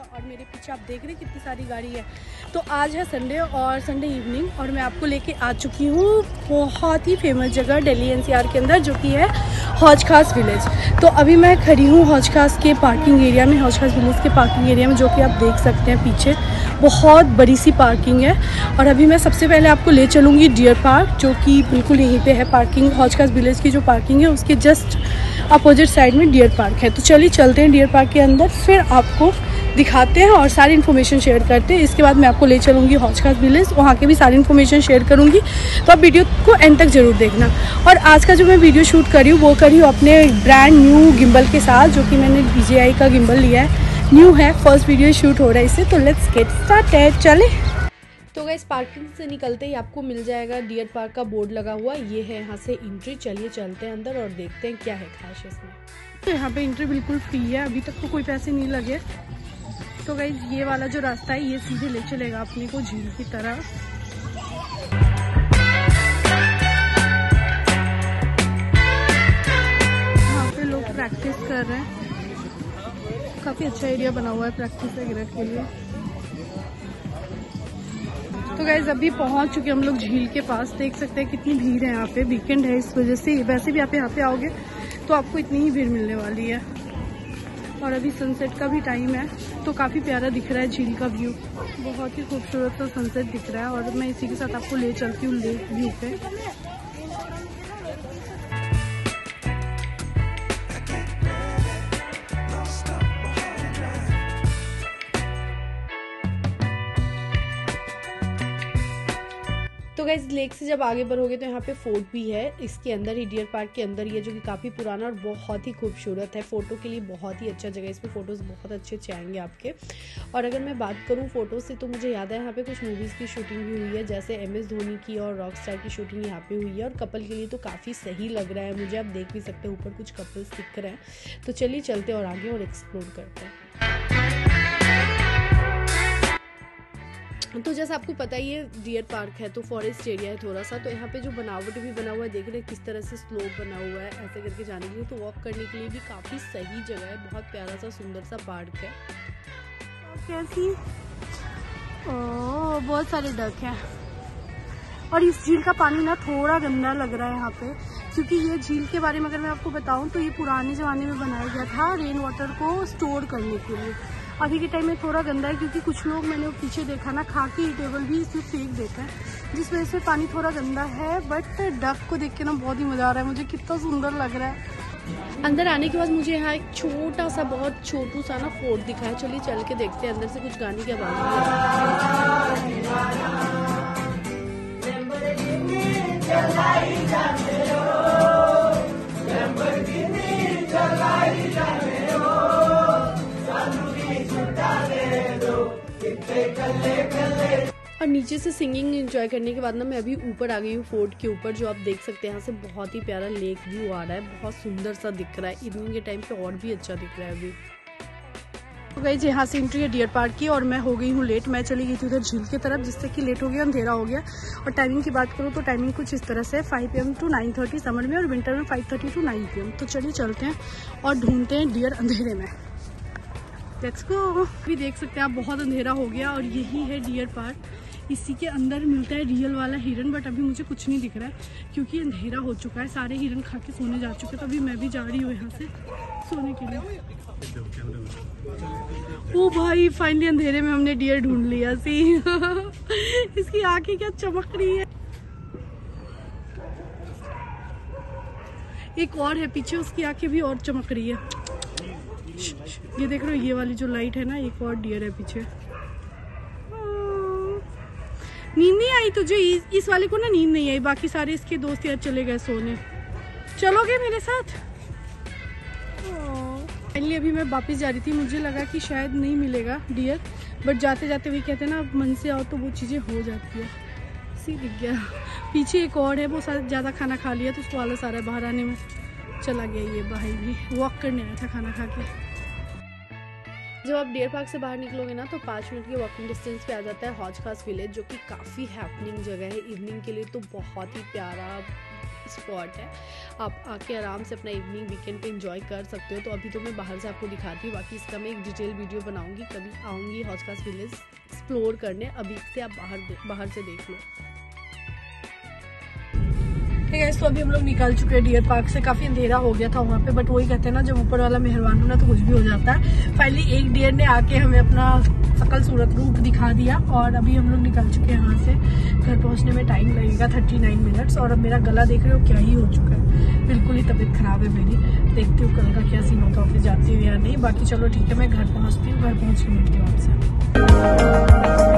है और मेरे पीछे आप देख रहे हैं कितनी सारी गाड़ी है। तो आज है संडे और संडे इवनिंग और मैं आपको लेके आ चुकी हूँ बहुत ही फेमस जगह दिल्ली एनसीआर के अंदर जो कि है हौज खास विलेज। तो अभी मैं खड़ी हूँ हौज खास के पार्किंग एरिया में, हौज खास विलेज के पार्किंग एरिया में, जो कि आप देख सकते हैं पीछे बहुत बड़ी सी पार्किंग है। और अभी मैं सबसे पहले आपको ले चलूँगी डियर पार्क, जो कि बिल्कुल यहीं पे है। पार्किंग हौज खास विलेज की जो पार्किंग है उसके जस्ट अपोजिट साइड में डियर पार्क है। तो चलिए चलते हैं डियर पार्क के अंदर, फिर आपको दिखाते हैं और सारी इन्फॉर्मेशन शेयर करते हैं। इसके बाद मैं आपको ले चलूँगी हौज खास विलेज, वहाँ के भी सारी इन्फॉर्मेशन शेयर करूँगी। तो आप वीडियो को एंड तक ज़रूर देखना। और आज का जो मैं वीडियो शूट कर रही हूँ वो करी हूँ अपने ब्रांड न्यू गिम्बल के साथ, जो कि मैंने DJI का गिम्बल लिया है, न्यू है, फर्स्ट वीडियो शूट हो रहा है इससे। तो लेट्स गेट स्टार्टेड, चले। तो गाइस पार्किंग से निकलते ही आपको मिल जाएगा डियर पार्क का बोर्ड लगा हुआ, ये है यहाँ से एंट्री। चलिए चलते हैं अंदर और देखते हैं क्या है खास इसमें। तो यहाँ पे एंट्री बिल्कुल फ्री है, अभी तक तो कोई पैसे नहीं लगे। तो गाइस ये वाला जो रास्ता है ये सीधे ले चलेगा अपने को झील की तरफ। यहाँ पे लोग प्रैक्टिस कर रहे हैं, काफी अच्छा एरिया बना हुआ है प्रैक्टिस वगैरह के लिए। तो गाइज अभी पहुंच चुके हम लोग झील के पास, देख सकते हैं कितनी भीड़ है यहाँ पे, वीकेंड है इस वजह से। वैसे भी आप यहाँ पे आओगे तो आपको इतनी ही भीड़ मिलने वाली है। और अभी सनसेट का भी टाइम है तो काफ़ी प्यारा दिख रहा है झील का व्यू, बहुत ही खूबसूरत सा सनसेट दिख रहा है। और मैं इसी के साथ आपको ले चलती हूँ लेक व्यू पे। तो गाइस लेक से जब आगे बढ़ोगे तो यहाँ पे फोर्ट भी है इसके अंदर ही, डियर पार्क के अंदर ही है, जो कि काफ़ी पुराना और बहुत ही खूबसूरत है। फ़ोटो के लिए बहुत ही अच्छा जगह है, इसमें फ़ोटोज़ बहुत अच्छे अच्छे आएंगे आपके। और अगर मैं बात करूँ फ़ोटोज़ से तो मुझे याद है यहाँ पे कुछ मूवीज़ की शूटिंग भी हुई है, जैसे MS धोनी की और रॉकस्टार की शूटिंग यहाँ पे हुई है। और कपल के लिए तो काफ़ी सही लग रहा है मुझे, आप देख भी सकते हैं ऊपर कुछ कपल्स दिख रहे हैं। तो चलिए चलते और आगे और एक्सप्लोर करते हैं। तो जैसा आपको पता ही है डियर पार्क है तो फॉरेस्ट एरिया है थोड़ा सा। तो यहाँ पे जो बनावट भी बना हुआ है, देख रहे हैं किस तरह से स्लोप बना हुआ है ऐसे करके जाने के लिए। तो वॉक करने के लिए भी काफ़ी सही जगह है, बहुत प्यारा सा सुंदर सा पार्क है। कैसी ओह बहुत सारे डक हैं। और इस झील का पानी ना थोड़ा गंदा लग रहा है यहाँ पे, क्योंकि ये झील के बारे में अगर मैं आपको बताऊँ तो ये पुराने ज़माने में बनाया गया था रेन वाटर को स्टोर करने के लिए। अभी के टाइम में थोड़ा गंदा है क्योंकि कुछ लोग मैंने पीछे देखा ना खा के टेबल भी इसमें फेंक देता है, जिस वजह से पानी थोड़ा गंदा है। बट डक को देख के ना बहुत ही मज़ा आ रहा है मुझे, कितना सुंदर लग रहा है। अंदर आने के बाद मुझे यहाँ एक छोटा सा बहुत छोटू सा ना फोर्ट दिखा है, चलिए चल के देखते हैं। अंदर से कुछ गाने की आवाज़ और नीचे से सिंगिंग एंजॉय करने के बाद ना मैं अभी ऊपर आ गई हूँ फोर्ट के ऊपर, जो आप देख सकते हैं यहाँ से बहुत ही प्यारा लेक व्यू आ रहा है, बहुत सुंदर सा दिख रहा है। इवनिंग के टाइम पे और भी अच्छा दिख रहा है अभी। तो गाइस यहाँ से एंट्री है डियर पार्क की और मैं हो गई हूँ लेट। मैं चली गई थी उधर झील की तरफ, जिससे कि लेट हो गया, अंधेरा हो गया। और टाइमिंग की बात करूँ तो टाइमिंग कुछ इस तरह से 5 PM to 9:30 समर में, और विंटर में 5:30 to 9 PM। तो चलिए चलते हैं और ढूंढते हैं डियर अंधेरे में। Let's go. अभी देख सकते हैं आप बहुत अंधेरा हो गया और यही है डियर पार्क। इसी के अंदर मिलता है रियल वाला हिरन, बट अभी मुझे कुछ नहीं दिख रहा है क्योंकि अंधेरा हो चुका है, सारे हिरन खा के सोने जा चुके हैं। तो अभी मैं भी जा रही हूँ यहाँ से सोने के लिए। ओ भाई फाइनली अंधेरे में हमने डियर ढूंढ लिया सी। इसकी आंखें क्या चमक रही है। एक और है पीछे, उसकी आंखें भी और चमक रही है। ये देख रहे हो ये वाली जो लाइट है ना, एक और डियर है पीछे। नींद नहीं आई तुझे? इस वाले को ना नींद नहीं आई, बाकी सारे इसके दोस्त यार चले गए सोने। चलोगे मेरे साथ? फाइनली अभी मैं वापस जा रही थी, मुझे लगा कि शायद नहीं मिलेगा डियर, बट जाते जाते भी कहते हैं ना मन से आओ तो वो चीज़ें हो जाती है। सी दिख गया पीछे एक और है, वो ज़्यादा खाना खा लिया तो उसको आलस आ रहा है बाहर आने में, चला गया ये भाई भी, वॉक करने आया था खाना खा के। जब आप डियर पार्क से बाहर निकलोगे ना तो 5 मिनट के वॉकिंग डिस्टेंस पे आ जाता है हौज खास विलेज, जो कि काफ़ी हैपनिंग जगह है इवनिंग के लिए। तो बहुत ही प्यारा स्पॉट है, आप आके आराम से अपना इवनिंग वीकेंड पे एंजॉय कर सकते हो। तो अभी तो मैं बाहर से आपको दिखाती हूँ, बाकी इसका मैं एक डिटेल वीडियो बनाऊंगी, कभी आऊँगी हौज खास विलेज एक्सप्लोर करने। अभी से आप बाहर से देख लो। तो अभी हम लोग निकल चुके हैं डियर पार्क से। काफी अंधेरा हो गया था वहाँ पे, बट वही कहते हैं ना, जब ऊपर वाला मेहरबान होना तो कुछ भी हो जाता है। फाइनली एक डियर ने आके हमें अपना सकल सूरत रूप दिखा दिया और अभी हम लोग निकल चुके हैं यहाँ से। घर पहुँचने में टाइम लगेगा 39 मिनट्स। और अब मेरा गला देख रहे हो क्या ही हो चुका है, बिल्कुल ही तबीयत खराब है मेरी। देखती हूँ कल का क्या सीन होता है, ऑफिस जाती हूँ या नहीं। बाकी चलो ठीक है, मैं घर पहुँचती हूँ, घर पहुँच के मिलती हूँ आपसे।